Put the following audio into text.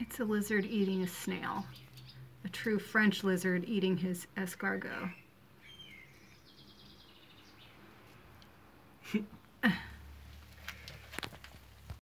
It's a lizard eating a snail. A true French lizard eating his escargot.